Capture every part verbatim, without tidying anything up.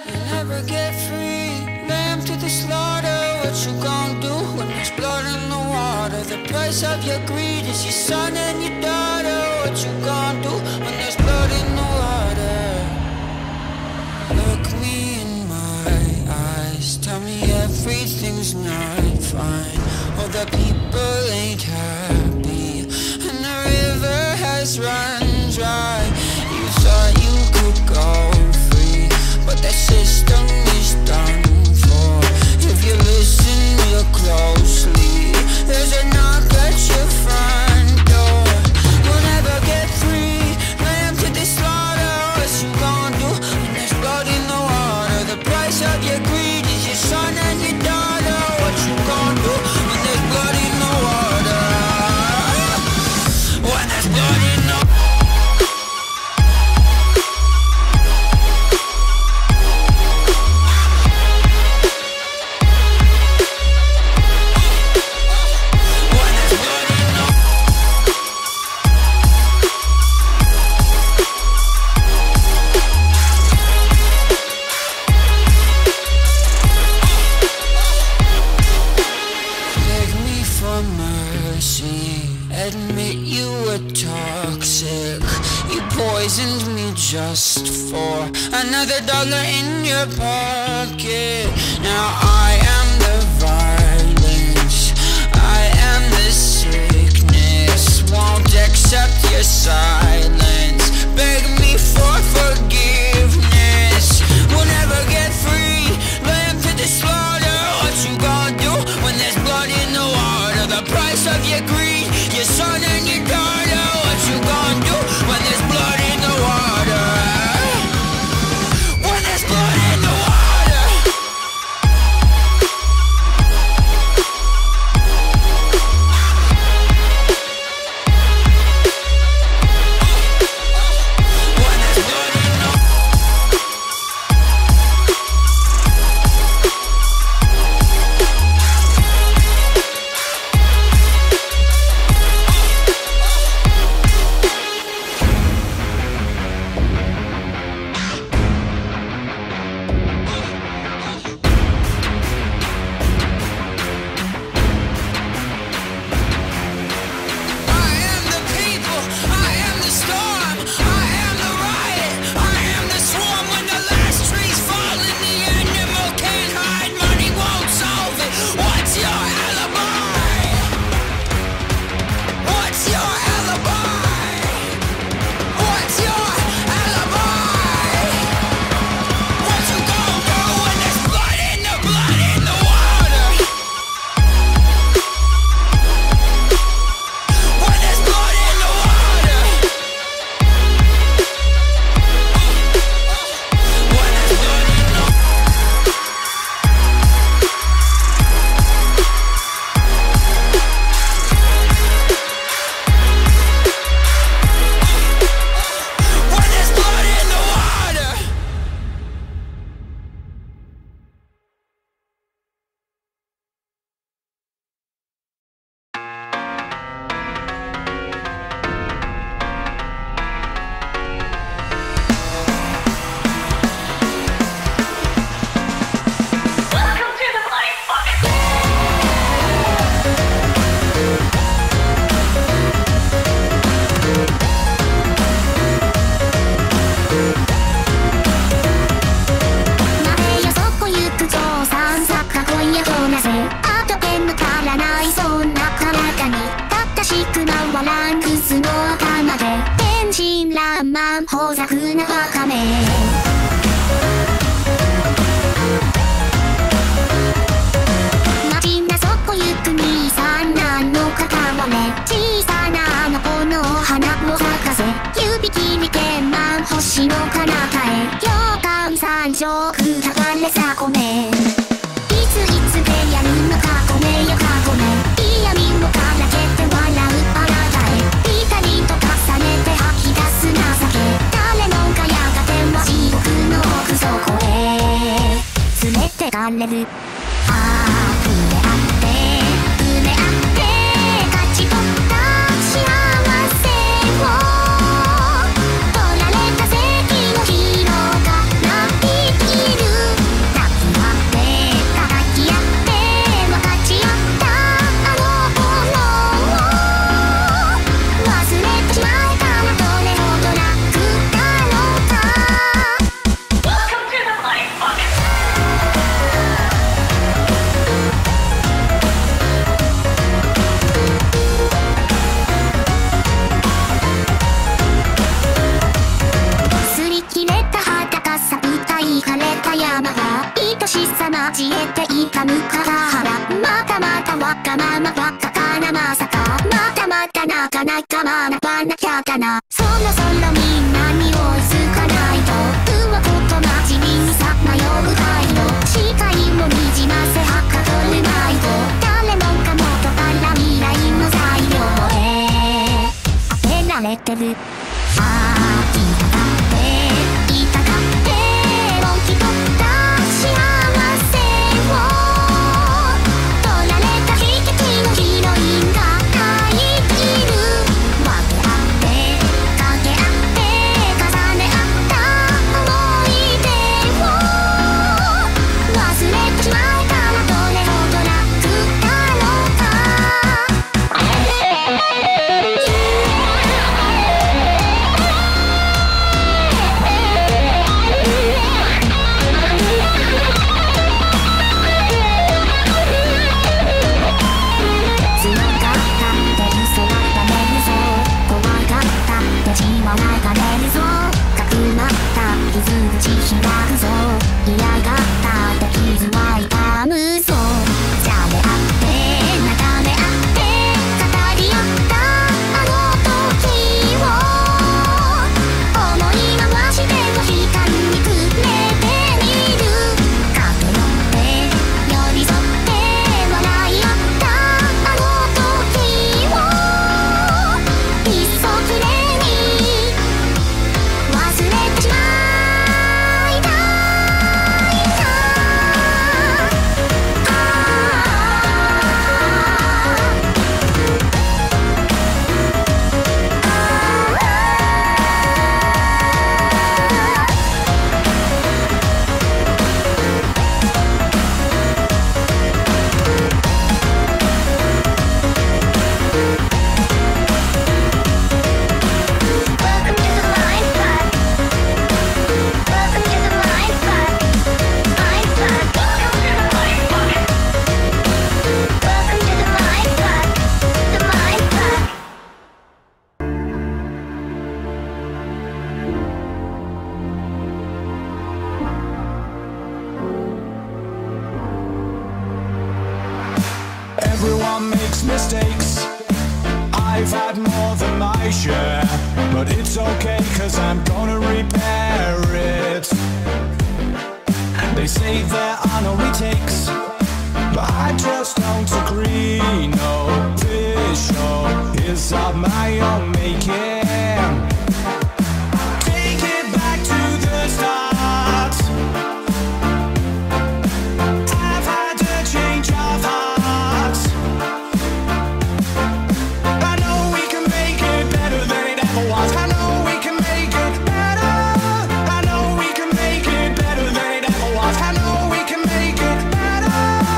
You'll never get free. Lamb to the slaughter. What you gon' do when there's blood in the water? The price of your greed is your son and your daughter. What you gon' do when there's blood in the water? Look me in my eyes, tell me everything's not fine. All the people ain't happy, and the river has run dry. You thought you could go free, but that system is done for. If you listen real closely, there's a knock at your front door. You'll never get free. Lamb to the slaughter. What you gon' do when there's blood in the water? The price of your greed is your son and your daughter. What you gon' do when there's blood in the water? When there's blood in the poisoned me just for another dollar in your pocket. Now I am the violence, I am the sickness. Won't accept your silence, beg me for forgiveness. We'll never get free. Lamb to the slaughter. What you gonna do when there's blood in the water? The price of your greed, your son and your daughter. What you gonna do when there's blood in the water? When there's blood in the water. When there's blood in the Thank you. 交えて痛むから腹またまたわがままばっかかなまさかまたまたなかなか学ばなきゃだなそろそろみんなに追いつかないとうわこと真面目にさまよう態度視界もにじませはかどるまいと誰もかもとから未来の材料へ当てられてるああ痛がって痛がって本気取った幸せを取られた悲劇のヒロインが泣いている分け合ってかけ合って重ね合った思い出を忘れてしまえたらどれほど楽だろうか強かったって嘘はダメるぞ怖かったって血は流れるぞかくまった傷口開くぞ嫌がったって傷は痛むぞじゃれ合って眺め合って語り合ったあの時を思い回しては光にくれてみる駆け寄って寄り添って笑い合ったあの時をいっそきれいに忘れてしまいたいな Everyone makes mistakes. I've had more than my share, but it's okay cause I'm gonna repair it. They say there are no retakes, but I just don't agree. No, this show is of my own making. Take it back to the start. I've had a change of heart. I know we can make it better than it ever was. I know we can make it better. I know we can make it better than it ever was. I know we can make it better.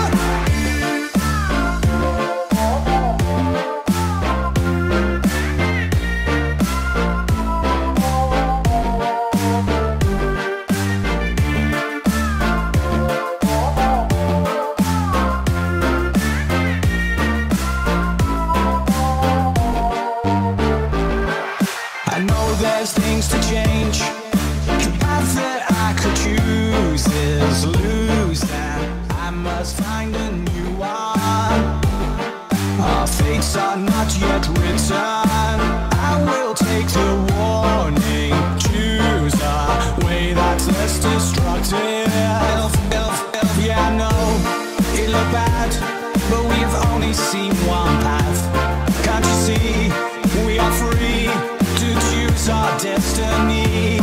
I know there's things to change. The path that I could choose is lose, and I must find a new one. Our fates are not yet written. I will take the warning, choose a way that's less destructive. Elf, elf, elf, yeah, I know it look bad, but we've only seen one path. Can't you see we are free to choose our destiny?